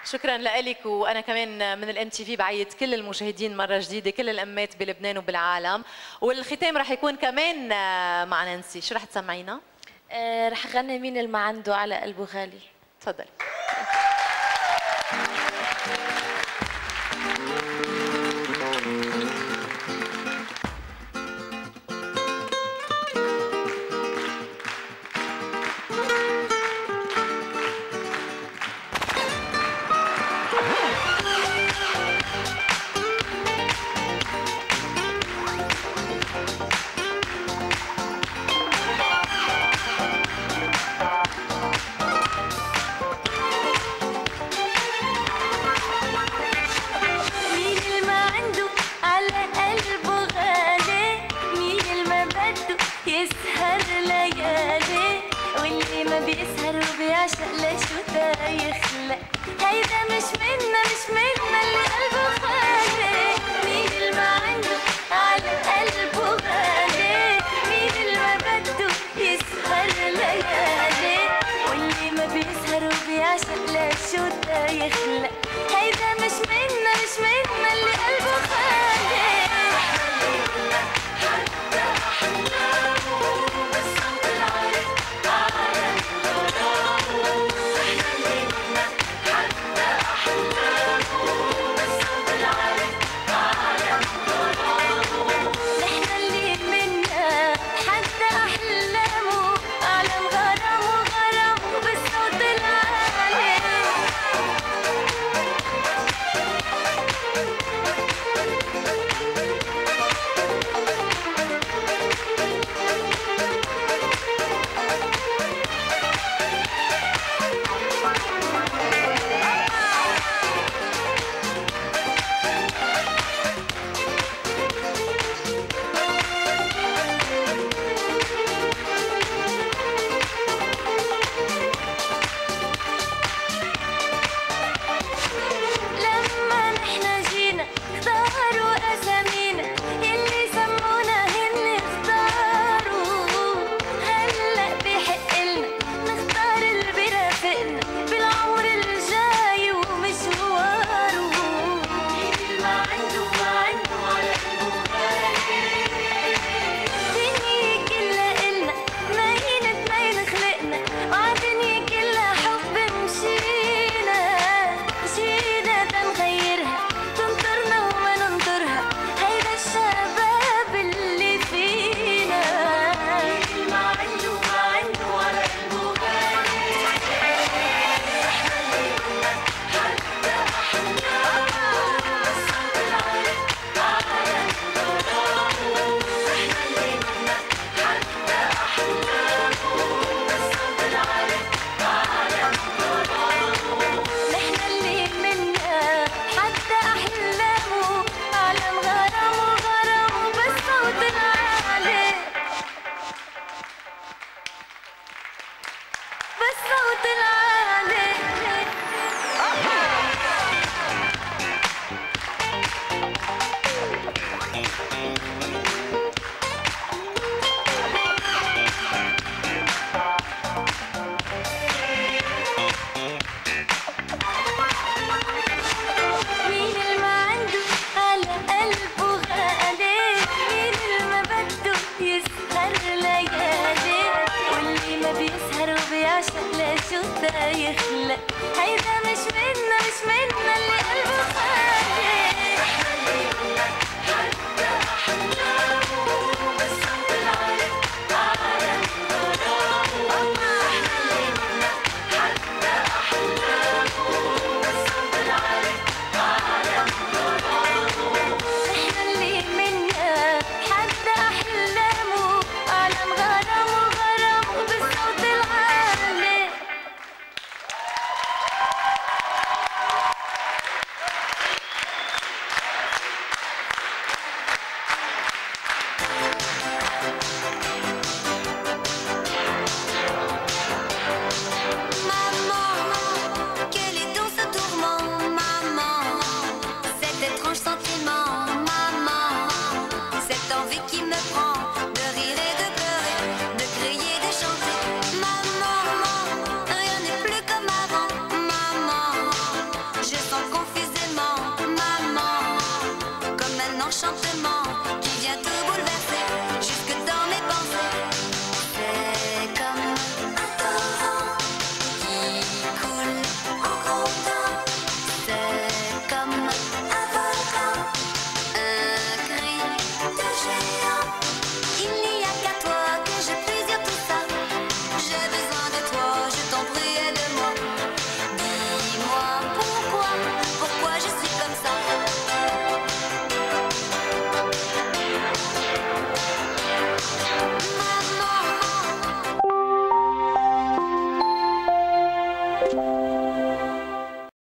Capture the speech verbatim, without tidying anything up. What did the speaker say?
شكرا لك. وانا كمان من الام تي في بعيد كل المشاهدين مره جديده، كل الامات بلبنان وبالعالم. والختام رح يكون كمان مع نانسي. شو رح تسمعينا؟ أه رح غني مين اللي ما عنده على قلبه غالي. تفضلي. يسهر ليالي واللي ما بيسهر وبيعشق لشو دا يخلق. هيدا مش منا مش منا اللي قلبه خالي. مين اللي ما عنده على قلبه غالي؟ مين اللي ما بده يسهر ليالي واللي ما بيسهر وبيعشق لشو دا يخلق. هيدا مش منا مش منا اللي قلبه خالي.